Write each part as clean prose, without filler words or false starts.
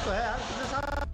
तो है यार कितने साल।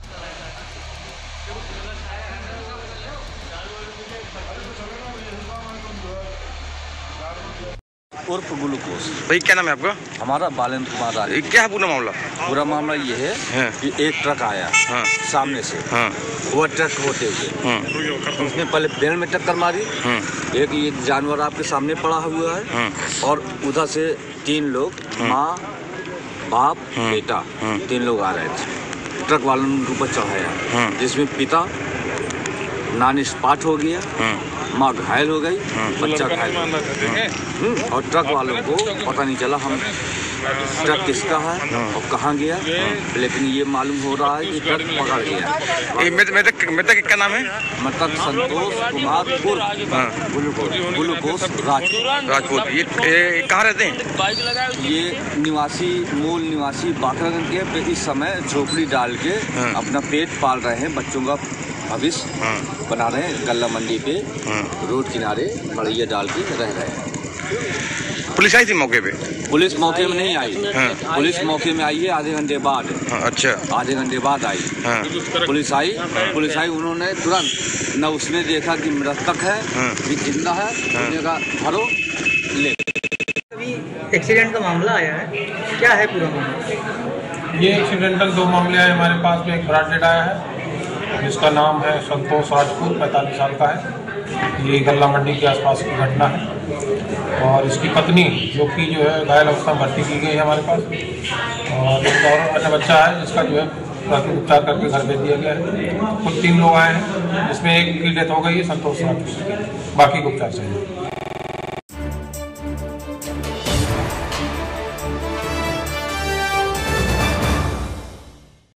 उर्फ ग्लूकोज। भाई क्या नाम है आपका? हमारा बालेंद्र कुमार राज। क्या है पूरा मामला? पूरा मामला ये है कि एक ट्रक आया सामने से, वो ट्रक होते हुए उसने पहले पेड़ में टक्कर मारी। एक ये जानवर आपके सामने पड़ा हुआ है और उधर से 3 लोग, माँ बाप बेटा, 3 लोग आ रहे थे। ट्रक वालों ने उनके ऊपर चढ़ाया, जिसमें पिता नानी स्पॉट हो गया, माँ घायल हो गई, बच्चा घायल हो गया। और ट्रक वालों को पता नहीं चला हम ट्रक किसका है और कहाँ गया, लेकिन ये मालूम हो रहा है कि ट्रक पकड़ गया। मृतक क्या नाम है? मृतक संतोष कुमार ग्लूकोज राजपूत। ये कहाँ रहते हैं? ये मूल निवासी बाकरगंज के, इस समय झोपड़ी डाल के अपना पेट पाल रहे हैं, बच्चों का भविष्य बना रहे हैं। गल्ला मंडी पे रोड किनारे बढ़िया डाल के रह रहे हैं। पुलिस आई थी मौके पे? पुलिस मौके में नहीं आई। पुलिस मौके में आई है आधे घंटे बाद। अच्छा, आधे घंटे बाद आई। पुलिस आई, उन्होंने तुरंत न उसने देखा कि मृतक है कि जिंदा है, उन्होंने कहा भरो ले। अभी एक्सीडेंट का मामला आया है, क्या है पूरा मामला? ये एक्सीडेंटल 2 मामले आए हमारे पास में। एक ब्रांडेड आया है जिसका नाम है संतोष राजपूत, 45 साल का है। ये गल्ला मंडी के आसपास की घटना है और इसकी पत्नी जो है घायल अवस्था में भर्ती की गई है हमारे पास। और एक और अन्य बच्चा है जिसका जो है प्राथमिक उपचार करके घर भेज दिया गया है। कुल 3 लोग आए हैं जिसमें एक की डेथ हो गई है, संतोष राजपूत, बाकी को उपचार चाहिए।